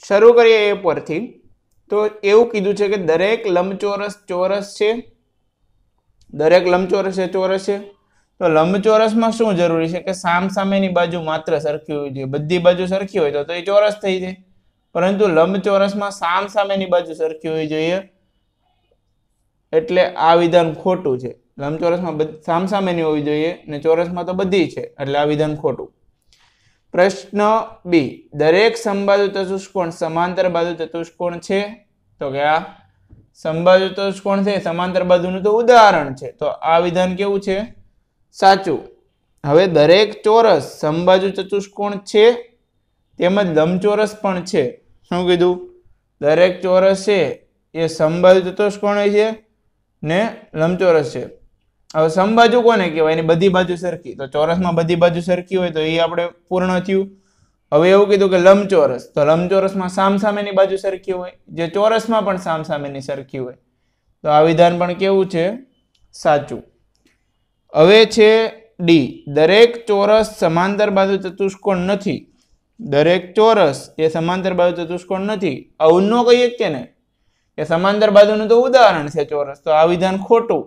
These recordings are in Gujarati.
શરૂ કરીએ એ પરથી. તો એવું કીધું છે કે દરેક લંબચોરસ ચોરસ છે. દરેક લંબચોરસ એ ચોરસ છે. તો લંબચોરસમાં શું જરૂરી છે કે સામસામેની બાજુ માત્ર સરખી હોવી જોઈએ. બધી બાજુ સરખી હોય તો એ ચોરસ થઈ જાય. પરંતુ લંબચોરસમાં સામસામેની બાજુ સરખી હોવી જોઈએ, એટલે આ વિધાન ખોટું છે. લંબચોરસમાં સામસામેની હોવી જોઈએ અને ચોરસમાં તો બધી છે, એટલે આ વિધાન ખોટું. પ્રશ્ન બી, દરેક સમબાજુ ચતુષ્કોણ સમાંતર બાજુ ચતુષ્કોણ છે. તો કે આ સમબાજુ ચતુષ્કોણ છે સમાંતર બાજુનું તો ઉદાહરણ છે. તો આ વિધાન કેવું છે? સાચું. હવે દરેક ચોરસ સમબાજુ ચતુષ્કોણ છે તેમજ લંબચોરસ પણ છે. શું કીધું? દરેક ચોરસ છે એ સમબાજુ ચતુષ્કોણ છે ને લંબચોરસ છે. હવે સમબાજુ કોને કહેવાય? એની બધી બાજુ સરખી. તો ચોરસમાં બધી બાજુ સરખી હોય તો એ આપણે પૂર્ણ થયું. હવે એવું કીધું કે લંબચોરસ, તો લંબચોરસમાં સામસામેની બાજુ સરખી હોય, જે ચોરસમાં પણ સામસામેની સરખી હોય. તો આ વિધાન પણ કેવું છે? સાચું. હવે છે ડી, દરેક ચોરસ સમાંતર બાજુ ચતુષ્કોણ નથી. દરેક ચોરસ એ સમાંતર બાજુ ચતુષ્કોણ નથી. આવું ન કહીએ કે ને કે સમાંતર બાજુનું તો ઉદાહરણ છે ચોરસ. તો આ વિધાન ખોટું.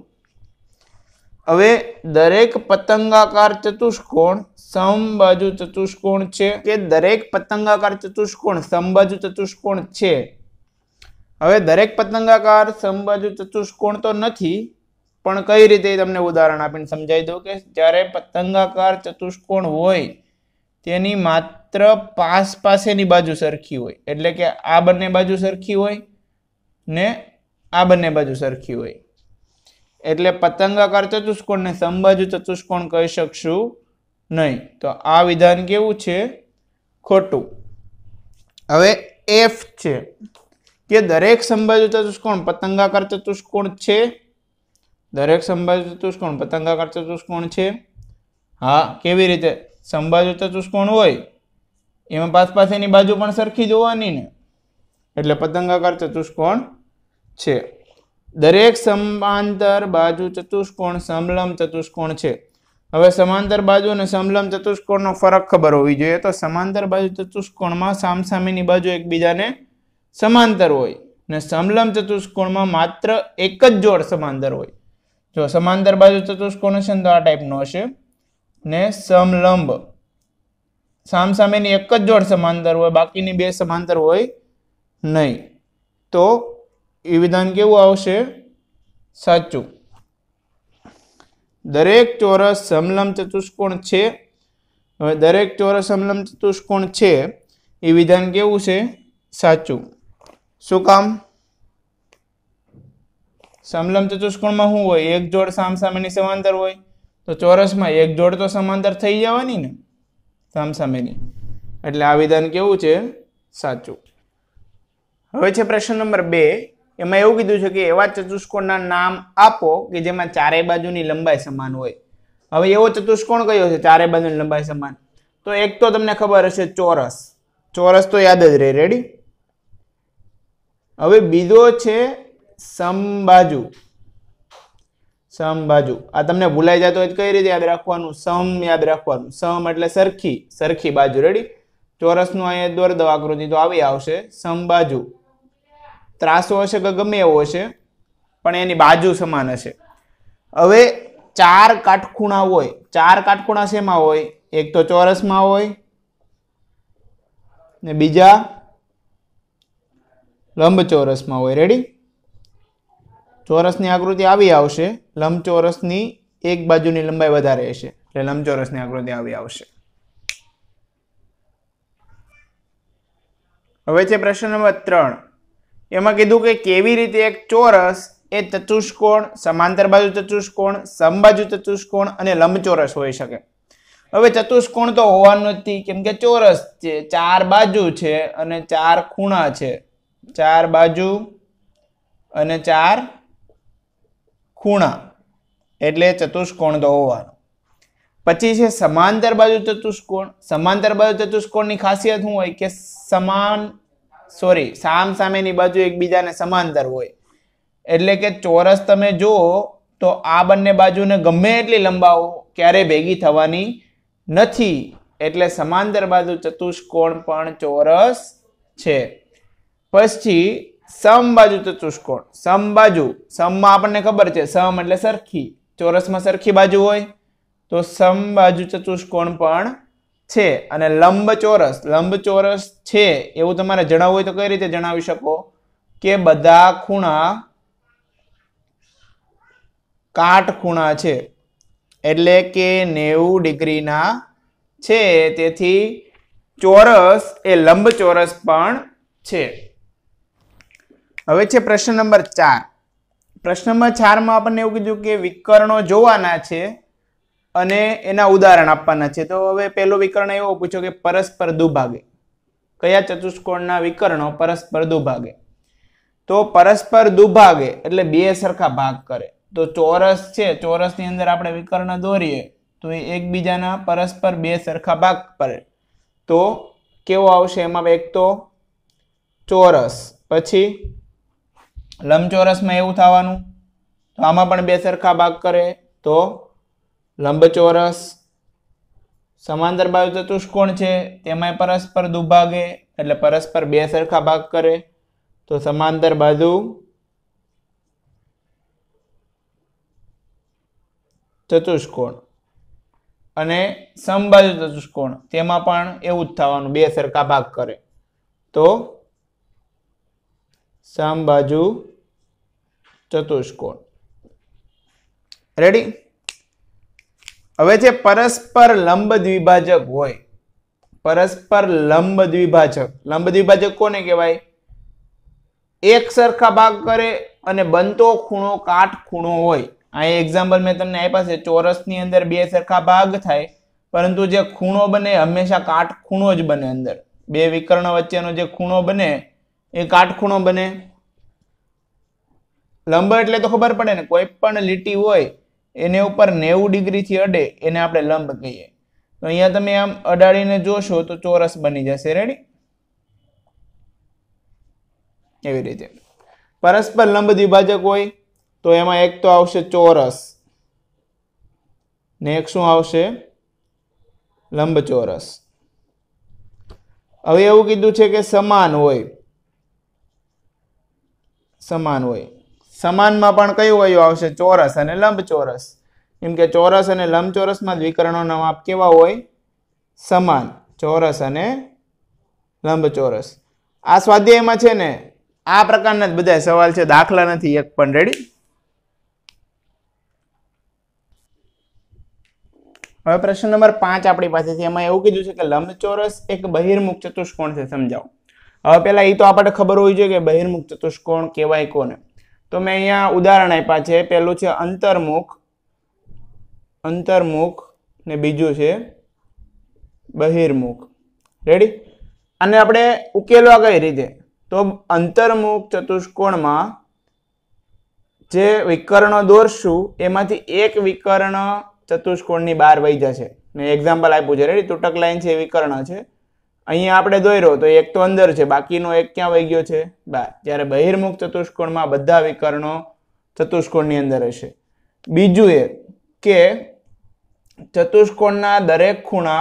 હવે દરેક પતંગાકાર ચતુષ્કોણ સમબાજુ ચતુષ્કોણ છે. કે દરેક પતંગાકાર ચતુષ્કોણ સમબાજુ ચતુષ્કોણ છે. હવે દરેક પતંગાકાર સમબાજુ ચતુષ્કોણ તો નથી, પણ કઈ રીતે તમને ઉદાહરણ આપીને સમજાવી દઉં કે જ્યારે પતંગાકાર ચતુષ્કોણ હોય તેની માત્ર પાસેની બાજુ સરખી હોય. એટલે કે આ બંને બાજુ સરખી હોય ને આ બંને બાજુ સરખી હોય. એટલે પતંગાકાર ચતુષ્કોણને સમબાજુ ચતુષ્કોણ કહી શકશું નહીં. તો આ વિધાન કેવું છે? ખોટું. હવે એફ છે કે દરેક સમબાજુ ચતુષ્કોણ પતંગાકાર ચતુષ્કોણ છે. દરેક સમબાજુ ચતુષ્કોણ પતંગાકાર ચતુષ્કોણ છે. હા, કેવી રીતે? સમબાજુ ચતુષ્કોણ હોય એમાં પાસેની બાજુ પણ સરખી જ હોવાની ને, એટલે પતંગાકાર ચતુષ્કોણ છે. દરેક સમાંતર બાજુ ચતુષ્કોણ સમલંબ ચતુષ્કોણ છે. હવે સમાંતર બાજુ અને સમલંબ ચતુષ્કોણનો ફરક ખબર હોવી જોઈએ. તો સમાંતર બાજુ ચતુષ્કોણમાં સામસામેની બાજુ એકબીજાને સમાંતર હોય ને સમલંબ ચતુષ્કોણમાં માત્ર એક જ જોડ સમાંતર હોય. જો સમાંતર બાજુ ચતુષ્કોણ હશે ને તો આ ટાઈપનો હશે, ને સમલંબ સામસામેની એક જ જોડ સમાંતર હોય, બાકીની બે સમાંતર હોય નહીં. તો એ વિધાન કેવું આવશે? સાચું. દરેક ચોરસ સમલંબ ચતુષ્કોણ છે. હવે દરેક ચોરસ સમલંબ ચતુષ્કોણ છે એ વિધાન કેવું છે? સાચું. શું કામ? સમલંબ ચતુષ્કોણમાં શું હોય? એક જોડ સામસામેની સમાંતર હોય. તો ચોરસમાં એક જોડ તો સમાંતર થઈ જવાની ને સામસામેની. એટલે આ વિધાન કેવું છે? સાચું. હવે છે પ્રશ્ન નંબર 2. એમાં એવું કીધું છે કે એવા ચતુષ્કોણના નામ આપો કે જેમાં ચારે બાજુની લંબાઈ સમાન હોય. હવે એવો ચતુષ્કોણ કયો છે ચારે બાજુની લંબાઈ સમાન? તો એક તો તમને ખબર હશે ચોરસ. ચોરસ તો યાદ જ રહે. રેડી? હવે બીજો છે સમબાજુ. સમબાજુ આ તમને ભૂલાઈ જતો હોય કઈ રીતે યાદ રાખવાનું? સમ યાદ રાખવાનું. સમ એટલે સરખી, સરખી બાજુ. રેડી? ચોરસનું અહીંયા દોર દો આકૃતિ તો આવી આવશે સમબાજુ. ત્રાસો હશે કે ગમે એવો હશે પણ એની બાજુ સમાન હશે. હવે ચાર કાટખૂણા હોય. ચાર કાટખૂણા શેમાં હોય? એક તો ચોરસમાં હોય ને બીજા લંબચોરસમાં હોય. રેડી? ચોરસની આકૃતિ આવી આવશે, લંબચોરસની એક બાજુની લંબાઈ વધારે હશે એટલે લંબચોરસની આકૃતિ આવી આવશે. હવે છે પ્રશ્ન નંબર 3. એમાં કીધું કે કેવી રીતે એક ચોરસ એ ચતુષ્કોણ, સમાંતર બાજુ ચતુષ્કોણ, સમબાજુ ચતુષ્કોણ અને લંબચોરસ હોઈ શકે. હવે ચતુષ્કોણ તો હોવાનું નથી કેમ કે ચોરસ છે, ચાર બાજુ છે અને ચાર ખૂણા છે. ચાર બાજુ અને ચાર ખૂણા એટલે ચતુષ્કોણ તો હોવાનું. પછી છે સમાંતર બાજુ ચતુષ્કોણ. સમાંતર બાજુ ચતુષ્કોણની ખાસિયત શું હોય કે સામસામેની બાજુ એકબીજાને સમાંતર હોય. એટલે કે ચોરસ તમે જુઓ તો આ બંને બાજુને ગમે એટલી લંબાવો ક્યારેય ભેગી થવાની નથી. એટલે સમાંતર બાજુ ચતુષ્કોણ પણ ચોરસ છે. પછી સમબાજુ ચતુષ્કોણ, સમબાજુ, સમમાં આપણને ખબર છે સમ એટલે સરખી, ચોરસમાં સરખી બાજુ હોય તો સમબાજુ ચતુષ્કોણ પણ છે. અને લંબચોરસ, લંબચોરસ છે એવું તમારે જણાવવું હોય તો કઈ રીતે જણાવી શકો કે બધા ખૂણા કાટખૂણા છે, એટલે કે 90 ડિગ્રીના છે, તેથી ચોરસ એ લંબચોરસ પણ છે. હવે છે પ્રશ્ન નંબર 4. પ્રશ્ન નંબર 4 માં આપણને એવું કીધું કે વિકર્ણો જોવાના છે અને એના ઉદાહરણ આપવાના છે. તો હવે પહેલો વિકર્ણ એવો પૂછ્યો કે પરસ્પર દુભાગે. કયા ચતુષ્કોણના વિકર્ણો પરસ્પર દુભાગે? તો પરસ્પર દુભાગે એટલે બે સરખા ભાગ કરે. તો ચોરસ છે, ચોરસની અંદર આપણે વિકર્ણ દોરીએ તો એ એકબીજાના પરસ્પર બે સરખા ભાગ કરે. તો કેવો આવશે? એમાં એક તો ચોરસ, પછી લંબચોરસમાં એવું થવાનું, તો આમાં પણ બે સરખા ભાગ કરે તો લંબચોરસ. સમાંતર બાજુ ચતુષ્કોણ છે તેમાં પરસ્પર દુભાગે એટલે પરસ્પર બે સરખા ભાગ કરે તો સમાંતર બાજુ ચતુષ્કોણ. અને સમબાજુ ચતુષ્કોણ તેમાં પણ એવું જ થવાનું, બે સરખા ભાગ કરે તો સમબાજુ ચતુષ્કોણ. રેડી? હવે છે પરસ્પર લંબ દ્વિભાજક હોય. પરસ્પર લંબ દ્વિભાજક, લંબ દ્વિભાજક કોને કહેવાય? એક સરખા ભાગ કરે અને બનતો ખૂણો કાટખૂણો હોય. આ એક્ઝામ્પલ મેં તમને આપ્યા છે. ચોરસની અંદર બે સરખા ભાગ થાય પરંતુ જે ખૂણો બને હંમેશા કાટખૂણો જ બને. અંદર બે વિકર્ણ વચ્ચેનો જે ખૂણો બને એ કાટખૂણો બને. લંબ એટલે તો ખબર પડે ને, કોઈ પણ લીટી હોય એને ઉપર 90 ડિગ્રીથી અડે એને આપણે લંબ કહીએ. તો અહીંયા તમે આમ અડાડીને જોશો તો ચોરસ બની જશે. રેડી? એવી રીતે પરસ્પર લંબ દ્વિભાજક હોય તો એમાં એક તો આવશે ચોરસ ને એક શું આવશે? લંબચોરસ. હવે એવું કીધું છે કે સમાન હોય, સમાન હોય. સમાનમાં પણ કયું કયું આવશે? ચોરસ અને લંબચોરસ. કેમ કે ચોરસ અને લંબચોરસમાં જ વિકર્ણોના માપ કેવા હોય? સમાન. ચોરસ અને લંબચોરસ. આ સ્વાધ્યાયમાં છે ને આ પ્રકારના જ બધા સવાલ છે, દાખલા નથી એક પણ. રેડી? હવે પ્રશ્ન નંબર 5 આપણી પાસે છે. એમાં એવું કીધું છે કે લંબચોરસ એક બહિર્મુખ ચતુષ્કોણ છે. સમજાવો. હવે પેલા એ તો આપણે ખબર હોવી જોઈએ કે બહિર્મુખ ચતુષ્કોણ કહેવાય કોને. તો મેં અહીંયા ઉદાહરણ આપ્યા છે. પહેલું છે અંતર્મુખ, અંતર્મુખ ને બીજું છે બહિર્મુખ. રેડી? અને આપણે ઉકેલવા કઈ રીતે? તો અંતર્મુખ ચતુષ્કોણમાં જે વિકર્ણો દોરશું એમાંથી એક વિકર્ણ ચતુષ્કોણની બહાર વહી જશે. મેં એક્ઝામ્પલ આપ્યું છે. રેડી? તૂટક લાઈન છે એ વિકર્ણ છે. અહીંયા આપણે દોર્યો તો એક તો અંદર છે, બાકીનો એક ક્યાં વહી ગયો છે? બહાર. જ્યારે બહિર્મુખ ચતુષ્કોણમાં બધા વિકર્ણો ચતુષ્કોણની અંદર હશે. બીજું એ કે ચતુષ્કોણના દરેક ખૂણા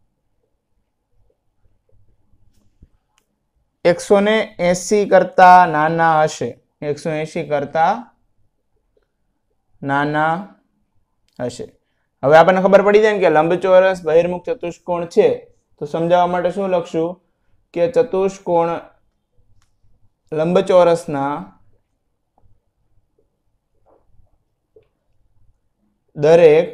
180 કરતા નાના હશે. 180 કરતા નાના હશે. હવે આપણને ખબર પડી જાય ને કે લંબચોરસ બહિર્મુખ ચતુષ્કોણ છે. તો સમજાવવા માટે શું લખશું કે ચતુષ્કોણ લંબચોરસના દરેક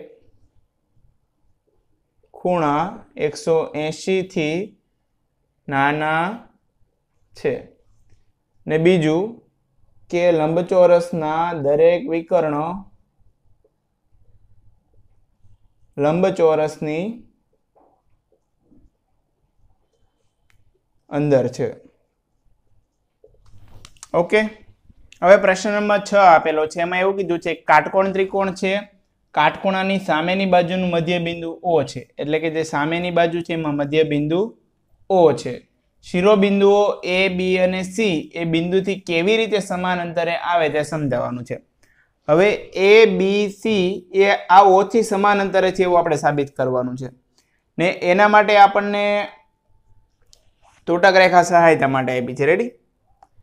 ખૂણા 180 થી નાના છે. ને બીજું કે લંબચોરસના દરેક વિકર્ણો લંબચોરસની અંદર છે. ઓકે? હવે પ્રશ્ન નંબર 6 આપેલો છે. એમાં એવું કીધું છે કાટકોણ ત્રિકોણ છે. કાટખૂણાની સામેની બાજુનું મધ્ય બિંદુ O છે. એટલે કે જે સામેની બાજુ છે એમાં મધ્ય બિંદુ O છે. શિરોબિંદુઓ A, B અને C એ બિંદુથી કેવી રીતે સમાન અંતરે આવે તે સમજાવવાનું છે. હવે A, B, C એ આ O થી સમાન અંતરે છે એવું આપણે સાબિત કરવાનું છે. ને એના માટે આપણને તૂટક રેખા સહાયતા માટે આપી છે. રેડી?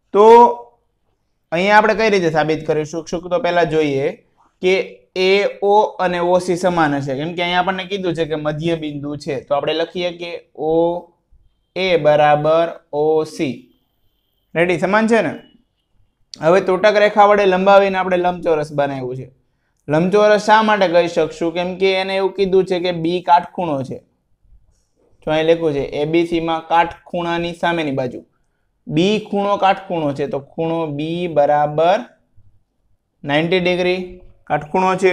તો અહીંયા આપણે કઈ રીતે સાબિત કરીશું? શું તો પહેલા જોઈએ કે AO અને OC સમાન હશે, કેમ કે અહીંયા આપણને કીધું છે કે મધ્ય બિંદુ છે, તો આપણે લખીએ કે OA બરાબર OC. રેડી, સમાન છે ને? હવે તૂટક રેખા વડે લંબાવીને આપણે લંબચોરસ બનાવ્યું છે. લંબચોરસ શા માટે કહી શકશું? કેમ કે એને એવું કીધું છે કે B કાટખૂણો છે. જો અહીં લખ્યું છે ABC માં કાટખૂણાની સામેની બાજુ B ખૂણો કાટખૂણો છે, તો ખૂણો B બરાબર 90 ડિગ્રી કાટખૂણો છે.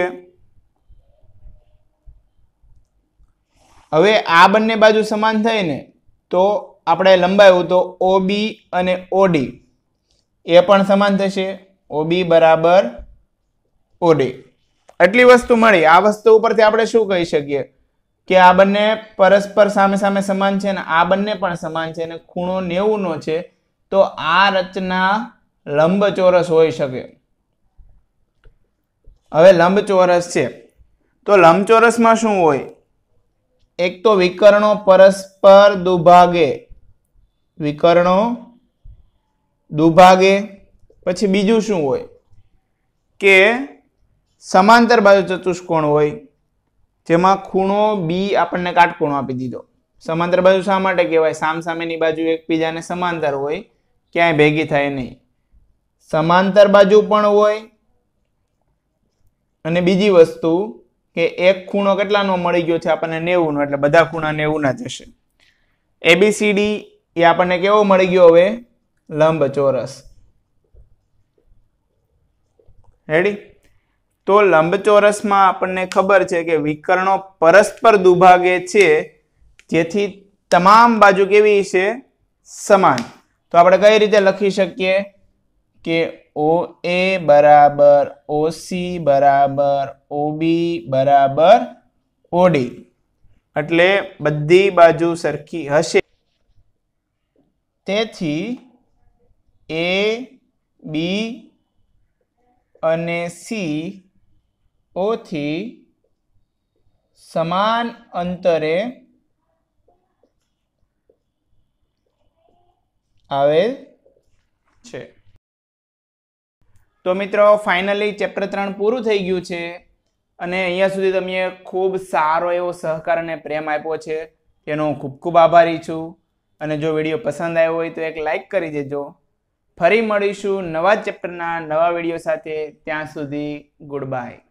હવે આ બંને બાજુ સમાન થઈ ને તો આપણે લંબાવ્યું તો OB અને OD એ પણ સમાન થશે. OB બરાબર OD. એટલી વસ્તુ મળી. આ વસ્તુ ઉપરથી આપણે શું કહી શકીએ કે આ બંને પરસ્પર સામે સામે સમાન છે ને આ બંને પણ સમાન છે અને ખૂણો 90 નો છે, તો આ રચના લંબચોરસ હોઈ શકે. હવે લંબચોરસ છે તો લંબચોરસમાં શું હોય? એક તો વિકર્ણો પરસ્પર દુભાગે, વિકર્ણો દુભાગે. પછી બીજું શું હોય કે સમાંતર બાજુ ચતુષ્કોણ હોય, જેમાં ખૂણો B આપણને કાટખૂણો આપી દીધો. સમાંતર બાજુ શા માટે કહેવાય? સામસામેની બાજુ એકબીજાને સમાંતર હોય, ક્યાંય ભેગી થાય નહીં. સમાંતર બાજુ પણ હોય અને બીજી વસ્તુ કે એક ખૂણો કેટલાનો મળી ગયો છે આપણને 90 નો, એટલે બધા ખૂણા 90 ના જ હશે. ABCD એ આપણને કેવો મળી ગયો? હવે લંબચોરસ. રેડી? તો લંબચોરસમાં આપણને ખબર છે કે વિકર્ણો પરસ્પર દુભાગે છે, જેથી તમામ બાજુ કેવી છે? સમાન. તો આપણે કઈ રીતે લખી શકીએ કે OA બરાબર OC બરાબર OB બરાબર OD, એટલે બધી બાજુ સરખી હશે. તેથી A, B અને C O થી સમાન અંતરે આવેલ છે. તો મિત્રો ફાઇનલી ચેપ્ટર 3 પૂરું થઈ ગયું છે અને અહીંયા સુધી તમે ખૂબ સારો એવો સહકાર અને પ્રેમ આપ્યો છે, તેનો હું ખૂબ ખૂબ આભારી છું. અને જો વિડીયો પસંદ આવ્યો હોય તો એક લાઈક કરી દેજો. ફરી મળીશું નવા ચેપ્ટરના નવા વિડીયો સાથે. ત્યાં સુધી ગુડ બાય.